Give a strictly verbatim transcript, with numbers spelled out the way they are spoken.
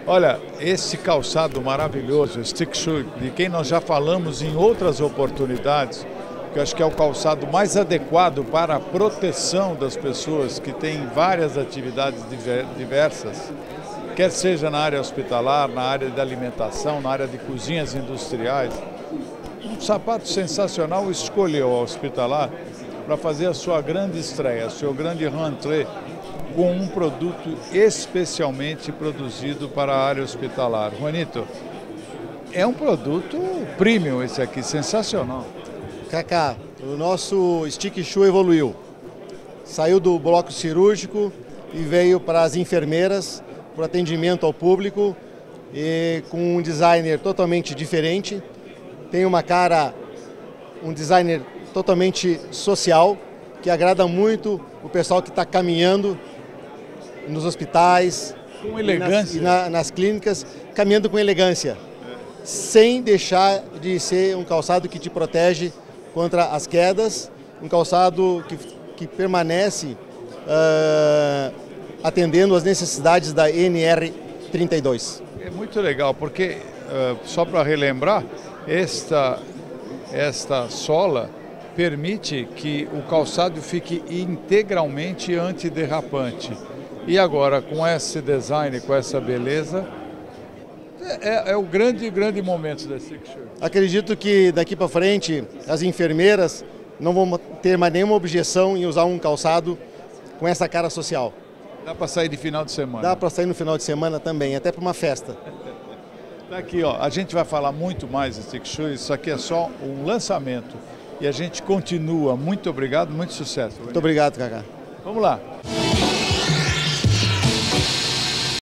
Olha, esse calçado maravilhoso, Stick Shoe, de quem nós já falamos em outras oportunidades, que eu acho que é o calçado mais adequado para a proteção das pessoas que têm várias atividades diversas, quer seja na área hospitalar, na área de alimentação, na área de cozinhas industriais. Um sapato sensacional escolheu a Hospitalar para fazer a sua grande estreia, seu grande rentrée, com um produto especialmente produzido para a área hospitalar. Juanito, é um produto premium esse aqui, sensacional. Cacá, o nosso Stick Shoe evoluiu. Saiu do bloco cirúrgico e veio para as enfermeiras, para o atendimento ao público, e com um designer totalmente diferente. Tem uma cara, um designer totalmente social, que agrada muito o pessoal que está caminhando nos hospitais, com elegância, e nas, e na, nas clínicas, caminhando com elegância, sem deixar de ser um calçado que te protege contra as quedas, um calçado que, que permanece uh, atendendo às necessidades da N R trinta e dois. É muito legal, porque, uh, só para relembrar, esta, esta sola permite que o calçado fique integralmente antiderrapante. E agora, com esse design, com essa beleza, é, é o grande, grande momento da Stick Shoe. Acredito que daqui para frente as enfermeiras não vão ter mais nenhuma objeção em usar um calçado com essa cara social. Dá para sair de final de semana? Dá para sair no final de semana também, até para uma festa. Tá aqui, ó, a gente vai falar muito mais de Stick Shoe, isso aqui é só um lançamento. E a gente continua. Muito obrigado, muito sucesso. Muito obrigado, Cacá. Vamos lá.